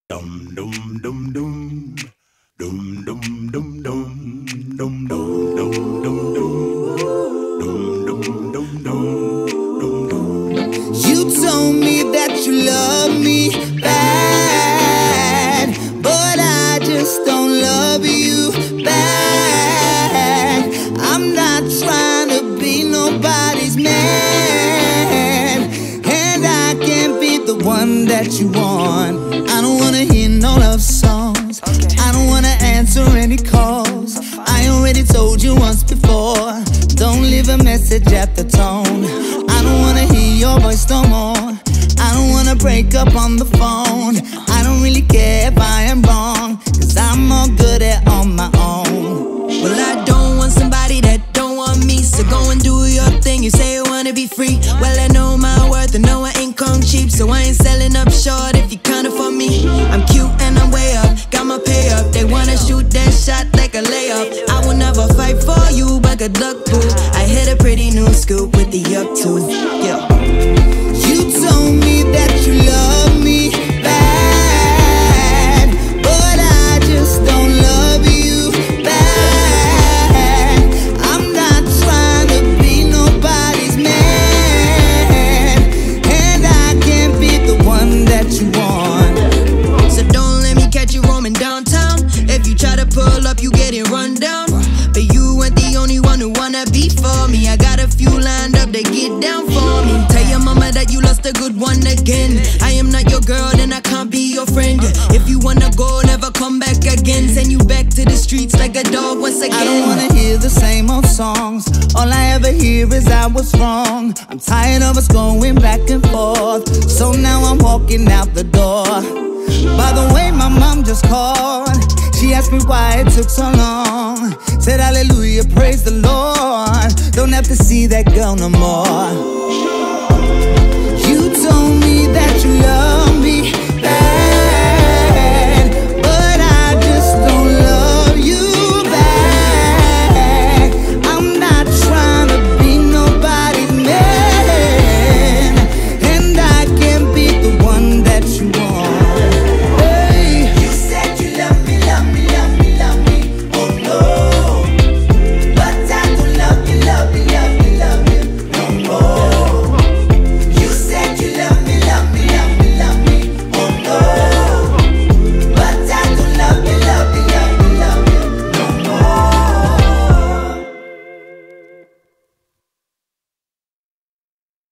Dum dum dum dum dum dum dum dum dum dum dum dum dum dum dum dum. You told me that you love me bad, but I just don't love you back. I'm not trying to be nobody's man, and I can't be the one that you want. I don't wanna hear no love songs. I don't wanna answer any calls. I already told you once before, don't leave a message at the tone. I don't wanna hear your voice no more. I don't wanna break up on the phone. I don't really care if I am wrong, cause I'm all good at on my own. Well, I don't want somebody that don't want me, so go and do your thing. You say you wanna be free, well I know my worth, I know I ain't come cheap, so I ain't selling up short if you can't afford me. I'm cute and I'm way up, got my pay up. They wanna shoot that shot like a layup. I will never fight for you, but good luck, boo. I hit a pretty new scoop with the up to. Yeah. You told me that you love me bad, but I just don't love you back. I'm not trying to be nobody's man, and I can't be the one that you want. So don't let me catch you roaming downtown. If you try to pull up, you getting run down. But you ain't the only one who wanna be for me. I got a few lined up, they get down for me. Tell your mama that you lost a good one again. I am not your girl, then I can't be your friend. If you wanna go, never come back again. Send you back to the streets like a dog once again. I don't wanna hear the same old songs. All I ever hear is I was wrong. I'm tired of us going back and forth, so now I'm walking out the door. By the way, my mom just called. She asked me why it took so long. Said hallelujah, praise the Lord. Don't have to see that girl no more. You told me that you love